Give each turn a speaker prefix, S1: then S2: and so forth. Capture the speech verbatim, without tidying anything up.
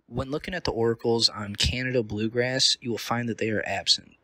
S1: When looking at the oracles on Canada bluegrass, you will find that they are absent.